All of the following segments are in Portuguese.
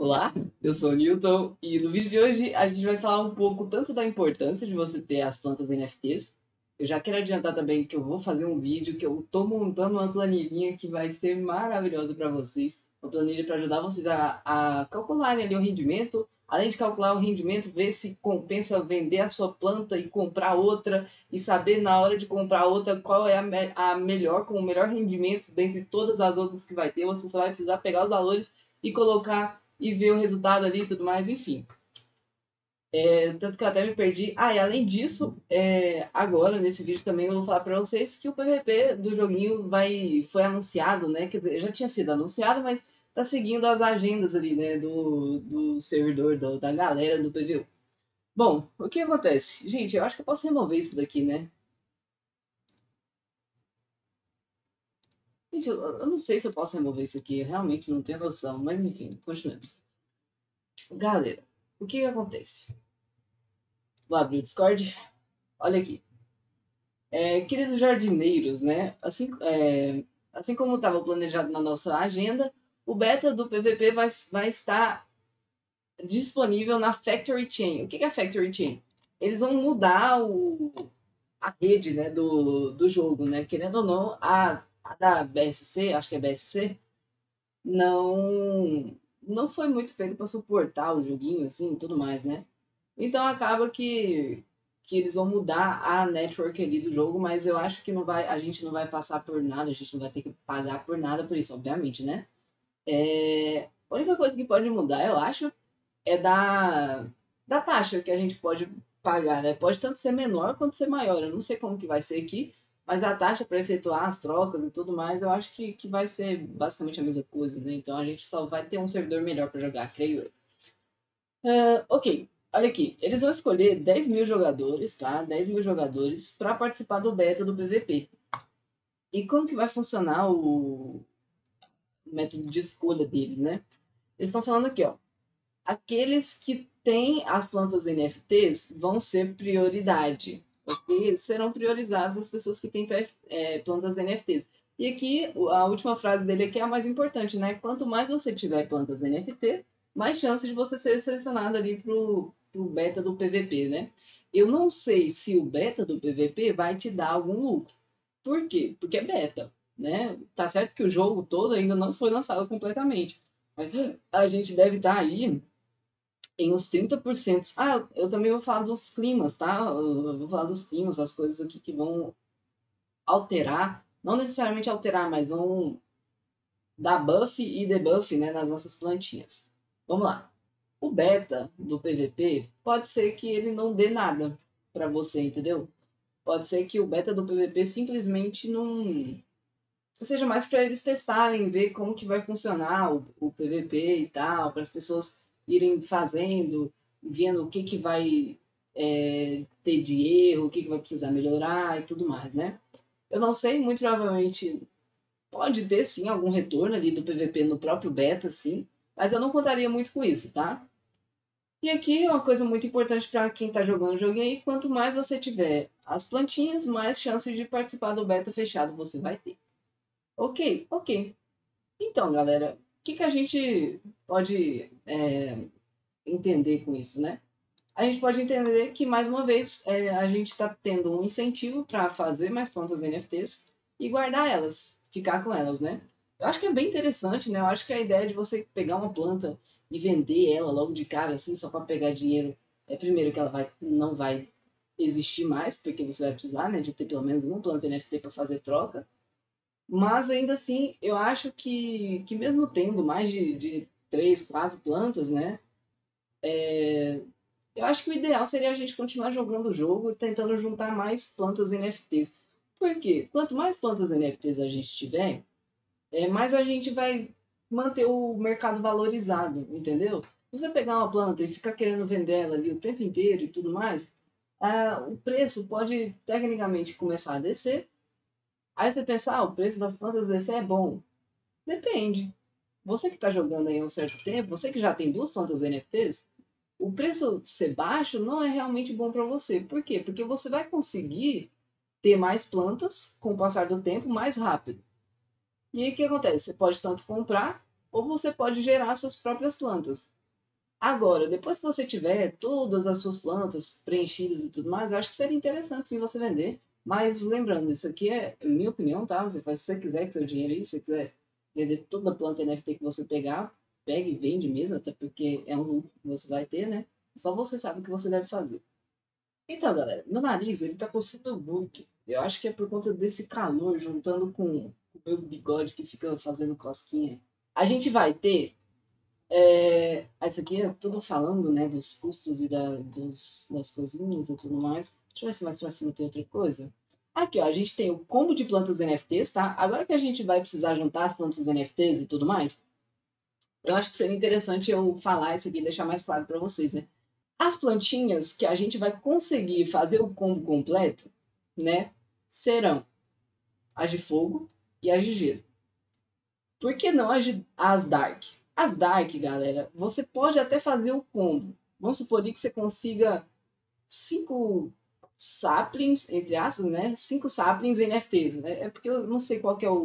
Olá, eu sou o Newton e no vídeo de hoje a gente vai falar um pouco tanto da importância de você ter as plantas NFTs. Eu já quero adiantar também que eu vou fazer um vídeo que eu estou montando uma planilhinha que vai ser maravilhosa para vocês. Uma planilha para ajudar vocês a calcularem ali o rendimento. Além de calcular o rendimento, ver se compensa vender a sua planta e comprar outra. E saber na hora de comprar outra qual é a melhor, com o melhor rendimento dentre todas as outras que vai ter. Você só vai precisar pegar os valores e colocar e ver o resultado ali e tudo mais, enfim. Tanto que eu até me perdi. Ah, e além disso, agora nesse vídeo também eu vou falar para vocês que o PVP do joguinho foi anunciado, né? Quer dizer, já tinha sido anunciado, mas tá seguindo as agendas ali, né? Do servidor, da galera do PVU. Bom, o que acontece? Gente, eu acho que eu posso remover isso daqui, né? Gente, eu não sei se eu posso remover isso aqui, eu realmente não tenho noção, mas enfim, continuemos. Galera, o que acontece? Vou abrir o Discord. Olha aqui. Queridos jardineiros, né? Assim como estava planejado na nossa agenda, o beta do PVP vai estar disponível na Factory Chain. O que é a Factory Chain? Eles vão mudar a rede, né, do jogo, né? Querendo ou não, a da BSC, acho que é BSC, não foi muito feita para suportar o joguinho assim e tudo mais, né? Então acaba que eles vão mudar a network ali do jogo, mas eu acho que a gente não vai passar por nada, a gente não vai ter que pagar por nada por isso, obviamente, né? A única coisa que pode mudar, eu acho, é da taxa que a gente pode pagar, né? Pode tanto ser menor quanto ser maior. Eu não sei como que vai ser aqui, mas a taxa para efetuar as trocas e tudo mais, eu acho que vai ser basicamente a mesma coisa, né? Então a gente só vai ter um servidor melhor para jogar, creio eu. Ok, olha aqui. Eles vão escolher 10 mil jogadores, tá? 10 mil jogadores para participar do beta do PVP. E como que vai funcionar o método de escolha deles, né? Eles estão falando aqui, ó. Aqueles que têm as plantas NFTs vão ser prioridade, ok? Serão priorizadas as pessoas que têm plantas NFTs. E aqui, a última frase dele aqui é a mais importante, né? Quanto mais você tiver plantas NFT, mais chance de você ser selecionado ali pro beta do PVP, né? Eu não sei se o beta do PVP vai te dar algum lucro. Por quê? Porque é beta, né? Tá certo que o jogo todo ainda não foi lançado completamente. Mas a gente deve estar aí em uns 30%. Ah, eu também vou falar dos climas, tá? Eu vou falar dos climas, as coisas aqui que vão alterar, não necessariamente alterar, mas vão dar buff e debuff, né, nas nossas plantinhas. Vamos lá. O beta do PVP pode ser que ele não dê nada para você, entendeu? Pode ser que o beta do PVP simplesmente não seja mais para eles testarem, ver como que vai funcionar o PVP e tal, para as pessoas irem fazendo, vendo o que vai ter de erro, o que vai precisar melhorar e tudo mais, né? Eu não sei, muito provavelmente pode ter sim algum retorno ali do PVP no próprio beta, sim, mas eu não contaria muito com isso, tá? E aqui é uma coisa muito importante para quem está jogando o joguinho aí, quanto mais você tiver as plantinhas, mais chances de participar do beta fechado você vai ter. Ok, ok. Então, galera, o que a gente pode entender com isso, né? A gente pode entender que, mais uma vez, a gente está tendo um incentivo para fazer mais plantas NFTs e guardar elas, ficar com elas, né? Eu acho que é bem interessante, né? Eu acho que a ideia de você pegar uma planta e vender ela logo de cara, assim, só para pegar dinheiro, primeiro que ela não vai existir mais, porque você vai precisar, né, de ter pelo menos uma planta NFT para fazer troca. Mas ainda assim, eu acho que mesmo tendo mais de 3, 4 plantas, né? Eu acho que o ideal seria a gente continuar jogando o jogo e tentando juntar mais plantas NFTs. Por quê? Quanto mais plantas NFTs a gente tiver, mais a gente vai manter o mercado valorizado, entendeu? Se você pegar uma planta e ficar querendo vender ela ali o tempo inteiro e tudo mais, o preço pode tecnicamente começar a descer. Aí você pensa, o preço das plantas descer é bom. Depende. Você que está jogando aí há um certo tempo, você que já tem 2 plantas NFTs, o preço ser baixo não é realmente bom para você. Por quê? Porque você vai conseguir ter mais plantas com o passar do tempo mais rápido. E aí o que acontece? Você pode tanto comprar ou você pode gerar suas próprias plantas. Agora, depois que você tiver todas as suas plantas preenchidas e tudo mais, eu acho que seria interessante sim você vender. Mas lembrando, isso aqui é minha opinião, tá? Você faz se você quiser com seu dinheiro aí, se você quiser vender toda a planta NFT que você pegar, pega e vende mesmo, até porque é um lucro que você vai ter, né? Só você sabe o que você deve fazer. Então, galera, meu nariz, ele tá coçando muito. Eu acho que é por conta desse calor, juntando com o meu bigode que fica fazendo cosquinha. A gente vai ter isso aqui é tudo falando, né, dos custos e das coisinhas e tudo mais. Deixa eu ver se mais pra cima tem outra coisa. Aqui, ó, a gente tem o combo de plantas NFTs, tá? Agora que a gente vai precisar juntar as plantas NFTs e tudo mais, eu acho que seria interessante eu falar isso aqui e deixar mais claro para vocês, né? As plantinhas que a gente vai conseguir fazer o combo completo, né, serão as de fogo e as de gelo. Por que não as Dark? As Dark, galera, você pode até fazer o combo. Vamos supor que você consiga 5 saplings, entre aspas, né? 5 saplings NFTs, né? É porque eu não sei qual que é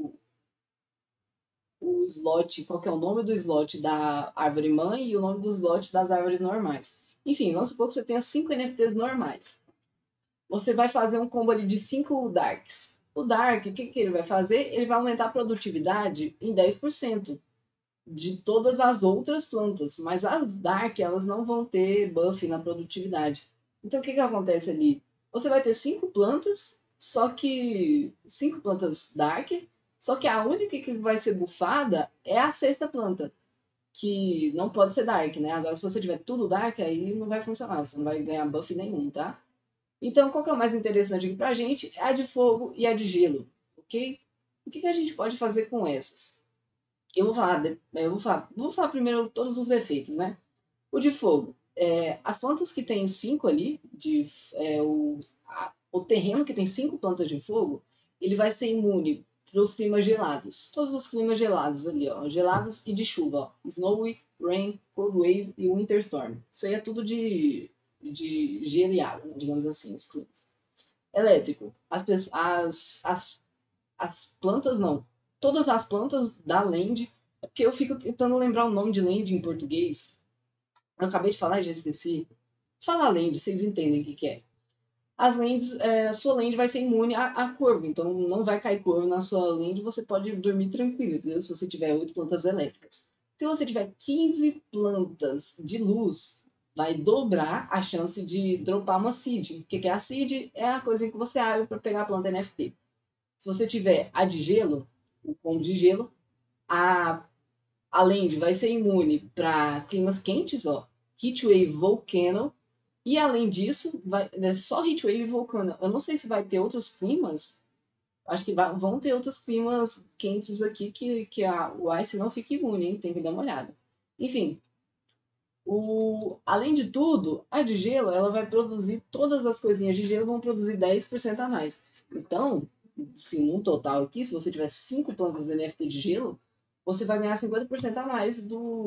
o slot, qual que é o nome do slot da árvore mãe e o nome do slot das árvores normais. Enfim, vamos supor que você tenha 5 NFTs normais. Você vai fazer um combo ali de 5 Darks. O Dark, o que, que ele vai fazer? Ele vai aumentar a produtividade em 10% de todas as outras plantas, mas as Dark elas não vão ter buff na produtividade. Então o que, que acontece ali? Você vai ter 5 plantas, só que 5 plantas Dark, só que a única que vai ser bufada é a sexta planta, que não pode ser Dark, né? Agora se você tiver tudo Dark, aí não vai funcionar, você não vai ganhar buff nenhum, tá? Então qual que é o mais interessante aqui pra gente? É a de fogo e a de gelo, ok? O que, que a gente pode fazer com essas? Vou falar primeiro todos os efeitos, né? O de fogo. As plantas que tem 5 ali, o terreno que tem 5 plantas de fogo, ele vai ser imune para os climas gelados. Todos os climas gelados ali, ó. Gelados e de chuva, ó. Snowy, Rain, Cold Wave e Winter Storm. Isso aí é tudo de gelo e água, digamos assim, os climas. Elétrico. As plantas não. Todas as plantas da land, é porque eu fico tentando lembrar o nome de land em português. Eu acabei de falar e já esqueci. Fala land, vocês entendem o que, que é. As lands, sua land vai ser imune a corvo, então não vai cair corvo na sua land, você pode dormir tranquilo, entendeu? Se você tiver 8 plantas elétricas. Se você tiver 15 plantas de luz, vai dobrar a chance de dropar uma seed. O que, que é a seed? É a coisa que você abre para pegar a planta NFT. Se você tiver a de gelo, o combo de gelo, a Land vai ser imune para climas quentes, ó, Heatwave Volcano, e além disso, só Heatwave e Volcano. Eu não sei se vai ter outros climas, acho que vão ter outros climas quentes aqui que o Ice não fica imune, hein? Tem que dar uma olhada. Enfim, além de tudo, a de gelo ela vai produzir, todas as coisinhas de gelo vão produzir 10% a mais. Então, se num total aqui, se você tiver 5 plantas de NFT de gelo, você vai ganhar 50% a mais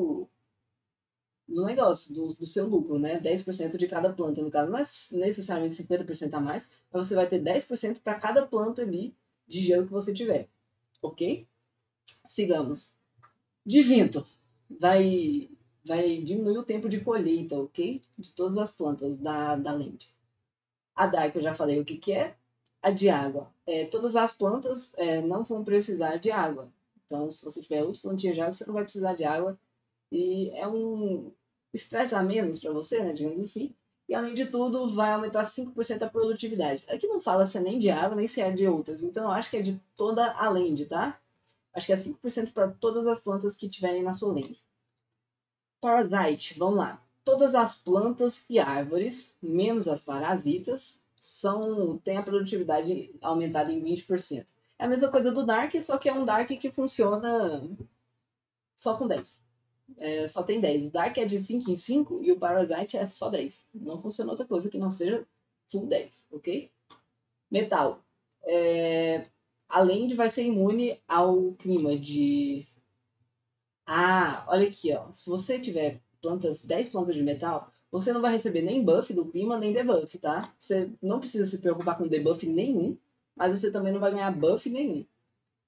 do negócio, do seu lucro, né? 10% de cada planta. No caso, não é necessariamente 50% a mais, mas você vai ter 10% para cada planta ali de gelo que você tiver. Ok? Sigamos. De vento. Vai diminuir o tempo de colheita, ok? De todas as plantas da lente. A Dark eu já falei o que, que é. A de água. Todas as plantas não vão precisar de água. Então, se você tiver 8 plantinhas de água, você não vai precisar de água. E é um estresse a menos para você, né, digamos assim. E, além de tudo, vai aumentar 5% a produtividade. Aqui não fala se é nem de água, nem se é de outras. Então, eu acho que é de toda a land, tá? Acho que é 5% para todas as plantas que tiverem na sua land. Parasite, vamos lá. Todas as plantas e árvores, menos as parasitas, têm a produtividade aumentada em 20%. É a mesma coisa do Dark, só que é um Dark que funciona só com 10. Só tem 10. O Dark é de 5 em 5 e o Parasite é só 10. Não funciona outra coisa que não seja full 10, ok? Metal. A Land vai ser imune ao clima de... olha aqui, ó. Se você tiver 10 plantas de metal, você não vai receber nem buff do clima, nem debuff, tá? Você não precisa se preocupar com debuff nenhum, mas você também não vai ganhar buff nenhum.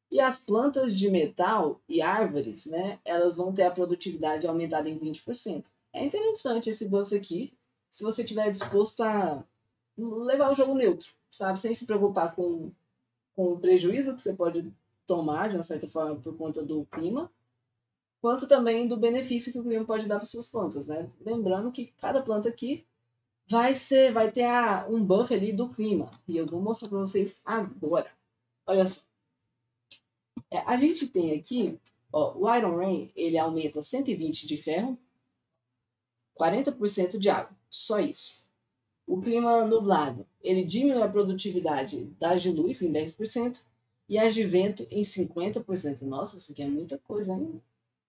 E as plantas de metal e árvores, né, elas vão ter a produtividade aumentada em 20%. É interessante esse buff aqui, se você estiver disposto a levar o jogo neutro, sabe? Sem se preocupar com o prejuízo que você pode tomar, de uma certa forma, por conta do clima, quanto também do benefício que o clima pode dar para suas plantas, né? Lembrando que cada planta aqui vai ter um buff ali do clima. E eu vou mostrar para vocês agora. Olha só. A gente tem aqui, ó, o Iron Rain, ele aumenta 120 de ferro, 40% de água. Só isso. O clima nublado, ele diminui a produtividade das de luz em 10% e as de vento em 50%. Nossa, isso aqui é muita coisa, hein?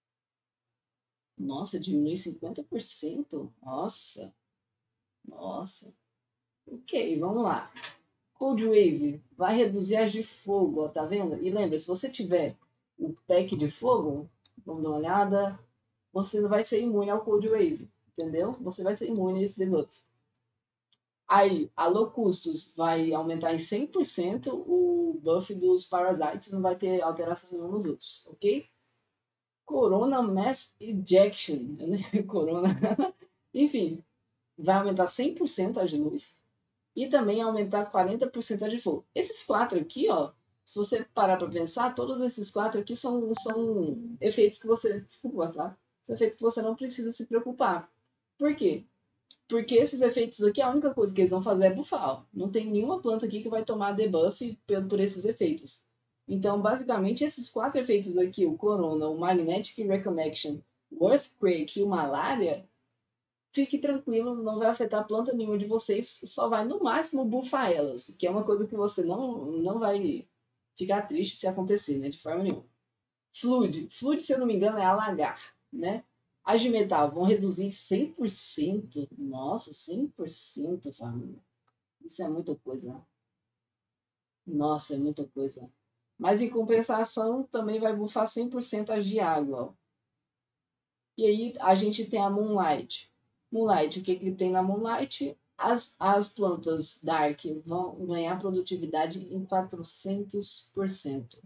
Nossa, diminui 50%? Nossa, nossa. Ok, vamos lá. Cold Wave vai reduzir as de fogo, ó, tá vendo? E lembra, se você tiver o pack de fogo, vamos dar uma olhada, você não vai ser imune ao Cold Wave, entendeu? Você vai ser imune a esse debuff. Aí, a Locustos vai aumentar em 100% o buff dos Parasites, não vai ter alteração nenhuma nos outros, ok? Corona Mass Ejection, né? Corona. Enfim, vai aumentar 100% a de luz e também aumentar 40% a de fogo. Esses quatro aqui, ó, se você parar para pensar, todos esses quatro aqui são efeitos que você. Desculpa, tá? São efeitos que você não precisa se preocupar. Por quê? Porque esses efeitos aqui, a única coisa que eles vão fazer é buffar. Não tem nenhuma planta aqui que vai tomar debuff por esses efeitos. Então, basicamente, esses quatro efeitos aqui, o Corona, o Magnetic Reconnection, o Earthquake e o Malária, fique tranquilo, não vai afetar planta nenhuma de vocês, só vai no máximo buffar elas, que é uma coisa que você não vai ficar triste se acontecer, né? De forma nenhuma. Fluid, se eu não me engano, é alagar, né? As de metal vão reduzir 100%. Nossa, 100%, família. Isso é muita coisa. Nossa, é muita coisa. Mas em compensação, também vai bufar 100% as de água. Ó. E aí a gente tem a Moonlight. Moonlight, o que, que tem na Moonlight? As plantas Dark vão ganhar produtividade em 400%.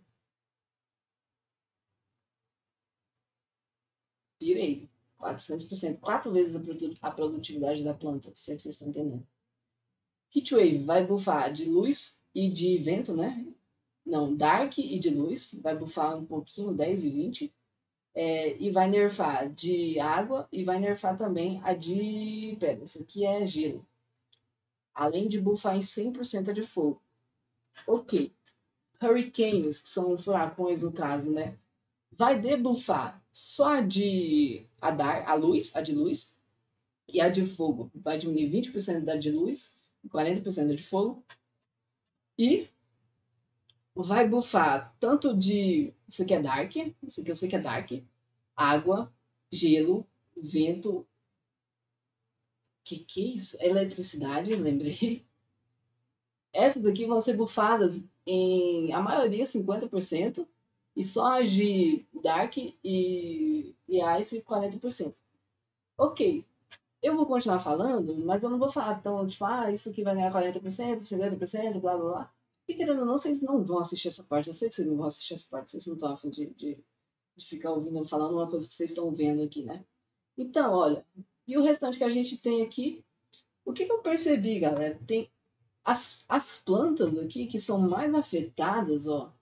Pirei. 400%. 4 vezes a produtividade da planta. Se é que vocês estão entendendo. Heatwave vai bufar de luz e de vento, né? Não, Dark e de luz. Vai bufar um pouquinho, 10 e 20. E vai nerfar de água e vai nerfar também a de pedra. Isso aqui é gelo. Além de bufar em 100% de fogo. Ok. Hurricanes, que são furacões no caso, né? Vai debufar só a luz, a de luz, e a de fogo. Vai diminuir 20% da de luz, 40% de fogo. E vai bufar tanto de. Isso aqui é Dark, isso aqui eu sei que é Dark. Água, gelo, vento. Que é isso? Eletricidade, lembrei. Essas aqui vão ser bufadas em, a maioria, 50%, e só as de Dark e Ice, 40%. Ok, eu vou continuar falando, mas eu não vou falar tão, tipo, isso aqui vai ganhar 40%, 50%, blá blá blá. E querendo ou não, vocês não vão assistir essa parte. Eu sei que vocês não vão assistir essa parte, vocês não estão afim de ficar ouvindo eu falando uma coisa que vocês estão vendo aqui, né? Então, olha, e o restante que a gente tem aqui, o que eu percebi, galera? Tem as plantas aqui que são mais afetadas, ó.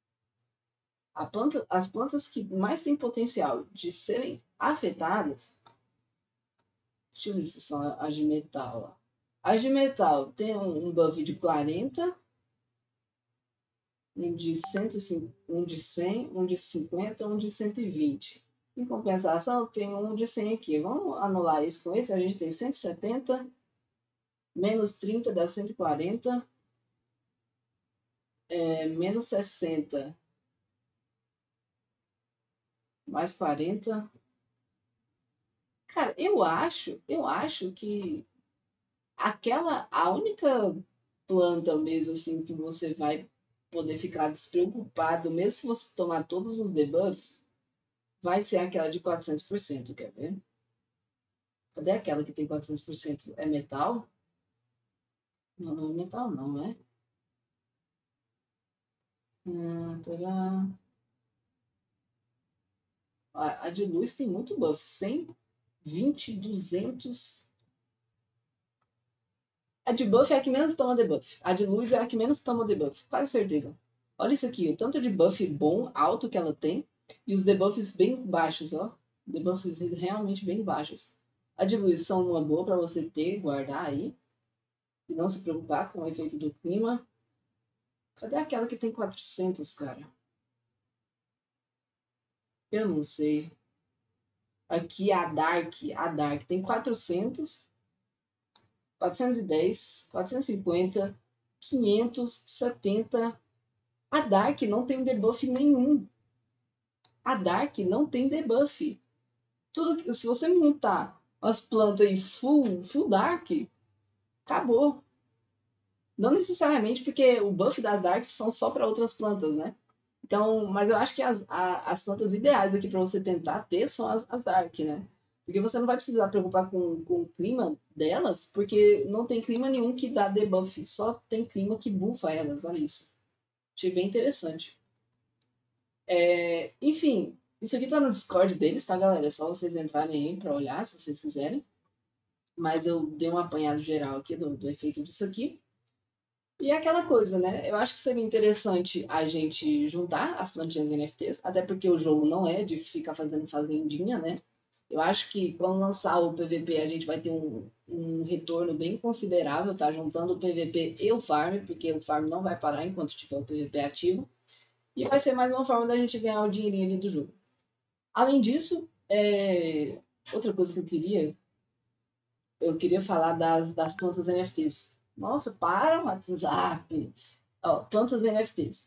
As plantas que mais têm potencial de serem afetadas. Deixa eu ver se são as de metal. Ó. As de metal tem um buff de 40, um de 150, um de 100, um de 50, um de 120. Em compensação, tem um de 100 aqui. Vamos anular isso com esse. A gente tem 170, menos 30 dá 140, menos 60, mais 40. Cara, eu acho que a única planta mesmo assim que você vai poder ficar despreocupado, mesmo se você tomar todos os debuffs, vai ser aquela de 400%, quer ver? Cadê aquela que tem 400%? É metal? Não, não é metal não, né? Tará. A de luz tem muito buff. 100, 20, 200. A de buff é a que menos toma debuff. A de luz é a que menos toma debuff. Quase certeza. Olha isso aqui. O tanto de buff bom, alto que ela tem. E os debuffs bem baixos, ó. Debuffs realmente bem baixos. A de luz são uma boa para você ter, guardar aí. E não se preocupar com o efeito do clima. Cadê aquela que tem 400, cara? Eu não sei. Aqui a Dark. A Dark tem 400, 410, 450, 570. A Dark não tem debuff nenhum. A Dark não tem debuff. Tudo, se você montar as plantas aí full Dark, acabou. Não necessariamente porque o buff das Darks são só para outras plantas, né? Então, mas eu acho que as plantas ideais aqui para você tentar ter são as Dark, né? Porque você não vai precisar preocupar com o clima delas, porque não tem clima nenhum que dá debuff, só tem clima que buffa elas, olha isso. Achei bem interessante. Enfim, isso aqui tá no Discord deles, tá, galera? É só vocês entrarem aí pra olhar, se vocês quiserem. Mas eu dei um apanhado geral aqui do efeito disso aqui. E é aquela coisa, né? Eu acho que seria interessante a gente juntar as plantinhas NFTs, até porque o jogo não é de ficar fazendo fazendinha, né? Eu acho que quando lançar o PVP a gente vai ter um retorno bem considerável, tá? Juntando o PVP e o farm, porque o farm não vai parar enquanto tiver o PVP ativo. E vai ser mais uma forma da gente ganhar o dinheirinho ali do jogo. Além disso, outra coisa que eu queria falar das plantas NFTs. Nossa, para o WhatsApp. Ó, plantas NFTs.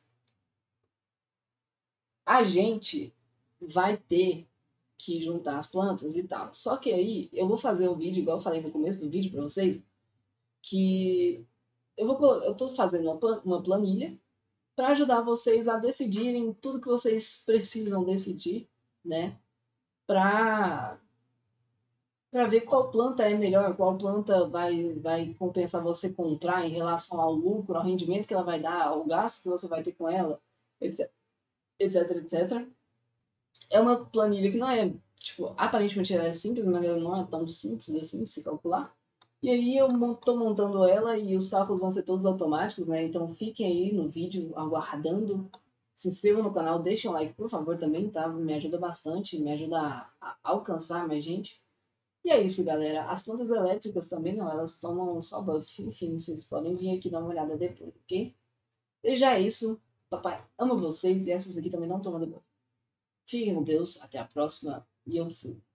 A gente vai ter que juntar as plantas e tal. Só que aí eu vou fazer um vídeo, igual eu falei no começo do vídeo para vocês, que eu tô fazendo uma planilha para ajudar vocês a decidirem tudo que vocês precisam decidir, né? Para ver qual planta é melhor, qual planta vai compensar você comprar em relação ao lucro, ao rendimento que ela vai dar, ao gasto que você vai ter com ela, etc, etc, etc. É uma planilha que não é, tipo, aparentemente ela é simples, mas ela não é tão simples assim de se calcular. E aí eu tô montando ela e os cálculos vão ser todos automáticos, né? Então fiquem aí no vídeo aguardando. Se inscrevam no canal, deixem um like, por favor, também, tá? Me ajuda bastante, me ajuda a alcançar mais gente. E é isso, galera. As plantas elétricas também não, elas tomam só buff. Enfim, vocês podem vir aqui dar uma olhada depois, ok? E já é isso. Papai ama vocês e essas aqui também não tomam debuff. Fiquem com Deus, até a próxima e eu fui.